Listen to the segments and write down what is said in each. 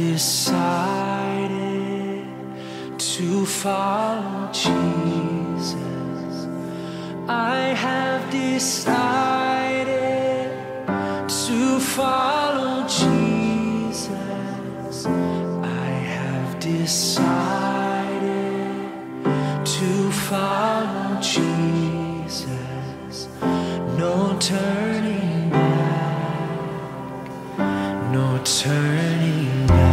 decided to follow Jesus. I have decided to follow Jesus. I have decided to follow Jesus. No turning back, no turning back.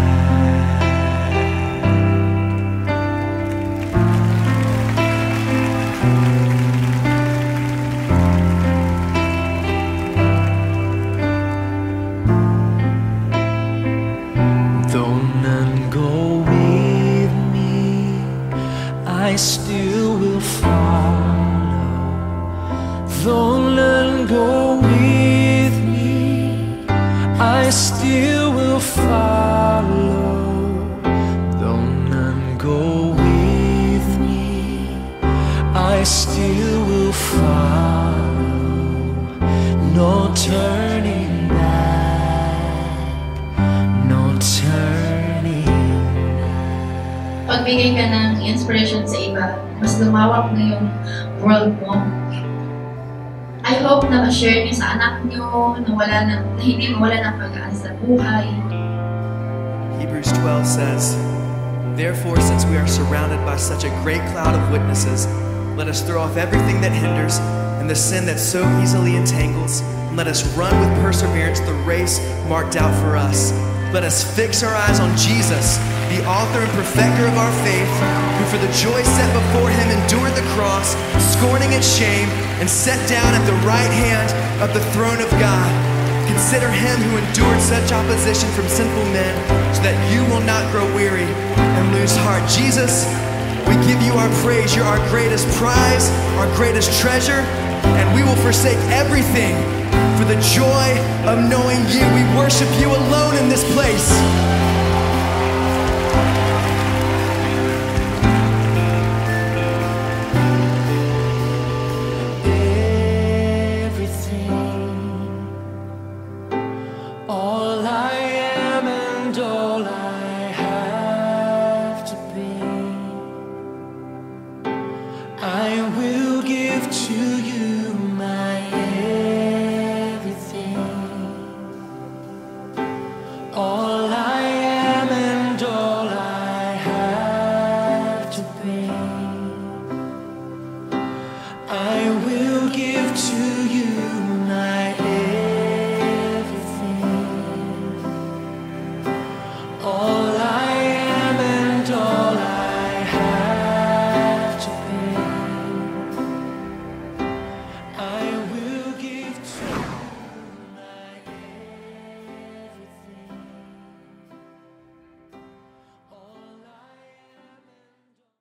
Though none go with me, I still will follow. Though none go with me, I still will follow. Though none go with me, I still will follow. No turning back, no turning back. Pagbigay ka ng inspiration sa iba, mas lumawak na yung world mo. I hope na ma-share niyo sa anak niyo na hindi mawala ng pag-asa sa buhay. Hebrews 12 says, "Therefore, since we are surrounded by such a great cloud of witnesses, let us throw off everything that hinders and the sin that so easily entangles, and let us run with perseverance the race marked out for us. Let us fix our eyes on Jesus, the author and perfecter of our faith, who for the joy set before him endured the cross, scorning its shame, and sat down at the right hand of the throne of God. Consider him who endured such opposition from sinful men, so that you will not grow weary and lose heart." Jesus, we give you our praise. You're our greatest prize, our greatest treasure, and we will forsake everything for the joy of knowing you. We worship you alone in this place. All I am and all I have to be, I will give to you my everything. All I am and all I have to be, I will give to